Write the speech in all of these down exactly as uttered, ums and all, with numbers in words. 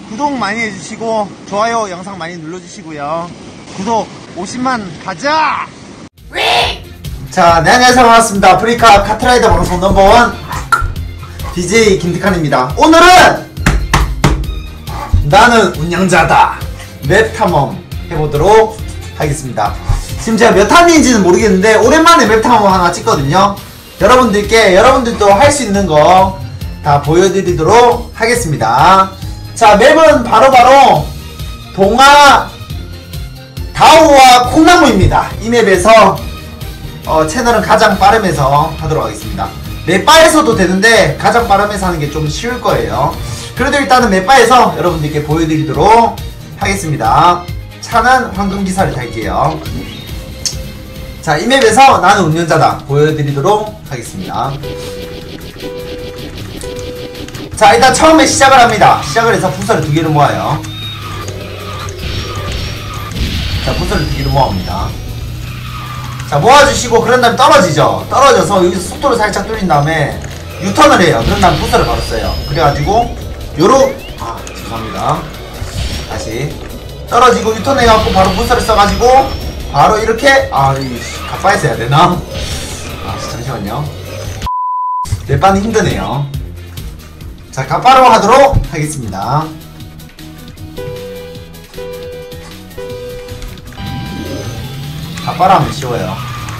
구독 많이 해주시고 좋아요 영상 많이 눌러주시고요. 구독 오십만 가자! 자, 네, 안녕하세요. 반갑습니다. 아프리카 카트라이더 방송 넘버원 디제이 김태칸입니다. 오늘은 나는 운영자다 맵 탐험 해보도록 하겠습니다. 지금 제가 몇 탄인지는 모르겠는데 오랜만에 맵 탐험 하나 찍거든요. 여러분들께 여러분들도 할 수 있는 거 다 보여드리도록 하겠습니다. 자, 맵은 바로바로 바로 동화 다오와 콩나무입니다. 이 맵에서 어, 채널은 가장 빠름에서 하도록 하겠습니다. 맵바에서도 되는데 가장 빠름에서 하는 게 좀 쉬울 거예요. 그래도 일단은 맵바에서 여러분들께 보여드리도록 하겠습니다. 차는 황금기사를 탈게요. 자, 이 맵에서 나는 운전자다 보여드리도록 하겠습니다. 자, 일단 처음에 시작을 합니다. 시작을 해서 부서를 두 개를 모아요. 자, 부서를 두 개를 모아옵니다. 자, 모아주시고 그런 다음에 떨어지죠. 떨어져서 여기서 속도를 살짝 줄인 다음에 유턴을 해요. 그런 다음에 부서를 바로 써요. 그래가지고 요로 아 죄송합니다. 다시 떨어지고 유턴해갖고 바로 부서를 써가지고 바로 이렇게 아 이씨 가빠에서 해야 되나? 아 잠시만요. 맵반이 힘드네요. 자, 가빠로 하도록 하겠습니다. 가빠로 하면 쉬워요.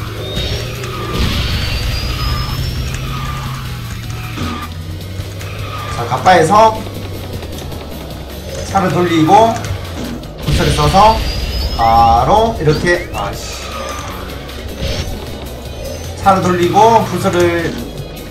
자, 가빠에서 차를 돌리고 부서를 써서 바로 이렇게 아씨 차를 돌리고 부서를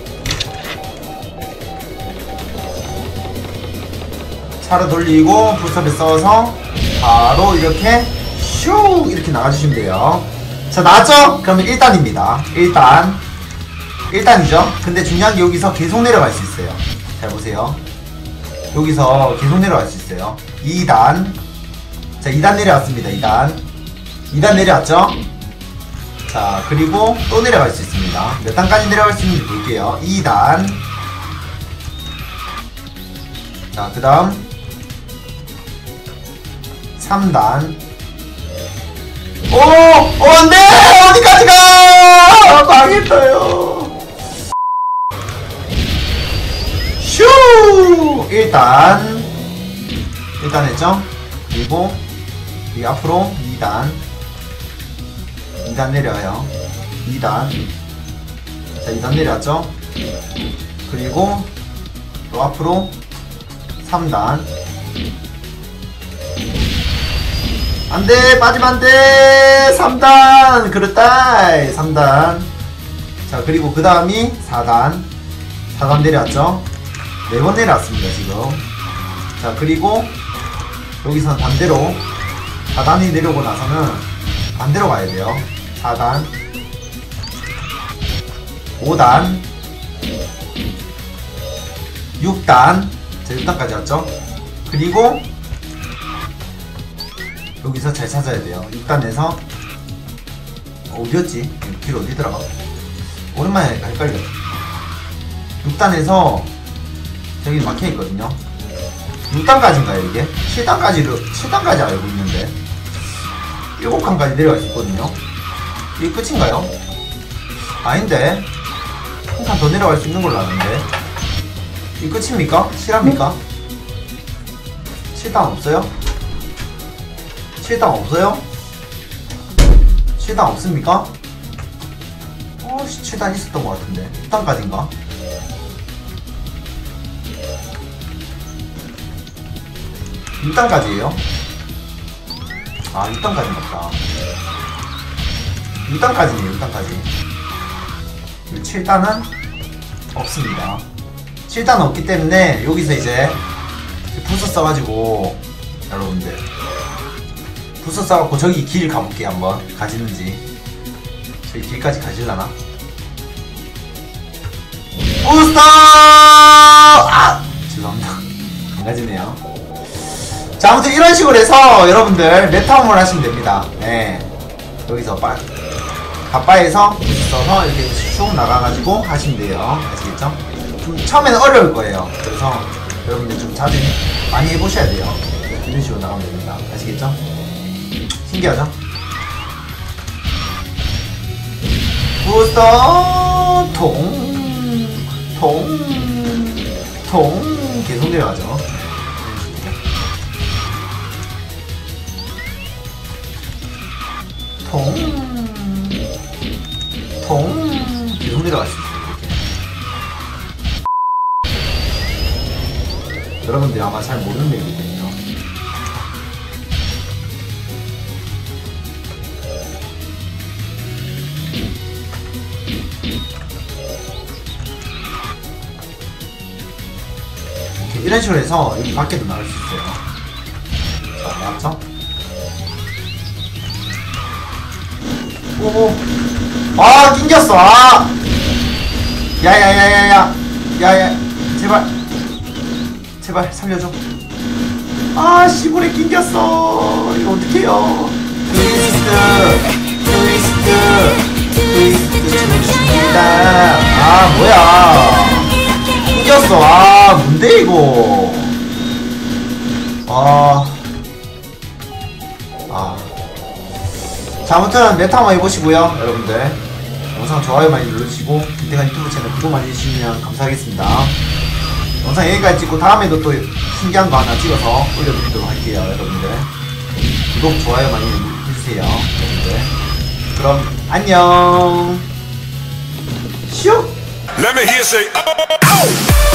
차를 돌리고 부서를 써서 바로 이렇게 슈 이렇게 나가주시면 돼요. 자, 나왔죠? 그러면 일 단입니다. 일 단 일 단이죠? 근데 중요한 게 여기서 계속 내려갈 수 있어요. 잘 보세요. 여기서 계속 내려갈 수 있어요. 이 단. 자, 이 단 내려왔습니다. 이 단 이 단 내려왔죠? 자, 그리고 또 내려갈 수 있습니다. 몇 단까지 내려갈 수 있는지 볼게요. 이 단. 자, 그 다음 삼 단. 오! 오, 안 돼! 어디까지 가! 망했어요. 슈! 일 단. 일 단 했죠? 그리고, 이 앞으로 이 단. 이 단 내려요. 이 단. 자, 이 단 내려왔죠? 그리고, 또 앞으로 삼 단. 안돼! 빠지면 안돼! 삼 단! 그렇다! 삼 단. 자, 그리고 그 다음이 사 단. 사 단 내려왔죠? 네 번 내려왔습니다, 지금. 자, 그리고 여기서는 반대로 사 단이 내려오고 나서는 반대로 가야 돼요. 사 단. 오 단. 육 단. 자, 육 단까지 왔죠? 그리고 여기서 잘 찾아야 돼요. 육 단에서 어디였지? 길 어디더라? 오랜만에 하니까 헷갈려. 육 단에서 저기 막혀있거든요. 육 단까지인가요 이게? 칠 단까지를 칠 단까지 알고 있는데 일곱 칸까지 내려갈 수 있거든요. 이게 끝인가요? 아닌데 한 칸 더 내려갈 수 있는 걸로 아는데 이게 끝입니까? 실합니까? 칠 단 없어요? 칠 단 없어요? 칠 단 없습니까? 어씨 칠 단 있었던 것 같은데 육 단까지인가? 육 단까지예요? 아 육 단까지 맞다. 육 단까지네요. 육 단까지. 칠 단은 없습니다. 칠 단은 없기 때문에 여기서 이제 부서 써가지고 여러분들 부서 써갖고 저기 길 가볼게. 한번 가지는지 저기 길까지 가질라나? 부스터! 아! 죄송합니다. 안 가지네요. 자, 아무튼 이런 식으로 해서 여러분들 맵탐험을 하시면 됩니다. 네. 여기서 빠, 가빠에서 써서 이렇게 쭉 나가가지고 하시면 돼요. 아시겠죠? 좀 처음에는 어려울 거예요. 그래서 여러분들 좀 자주 많이 해보셔야 돼요. 이런 식으로 나가면 됩니다. 아시겠죠? 신기하죠? 부스터 통, 통, 통 계속 내려가죠. 통, 통 계속 내려갈 수 있어요. 이렇게. 여러분들이 아마 잘 모르는 맵이거든요. 이런 식으로 해서 여기 밖에도 나갈 수 있어요. 자, 나왔죠? 오오. 아, 낑겼어. 아! 야야야야야. 야야. 제발. 제발 살려줘. 아, 시골에 낑겼어. 이거 어떡해요. 트위스트. 트위스트. 트위스트 좋습니다. 아, 뭐야. 낑겼어. 아, 뭔데 이거. 아. 아. 자, 아무튼 메타 한번 해보시고요. 여러분들 영상 좋아요 많이 눌러주시고 김태관 유튜브 채널 구독 많이 해주시면 감사하겠습니다. 영상 여기까지 찍고 다음에도 또 신기한 거 하나 찍어서 올려드리도록 할게요. 여러분들 구독 좋아요 많이 해주세요. 여러분들 그럼 안녕. 슉. Let me hear say, oh!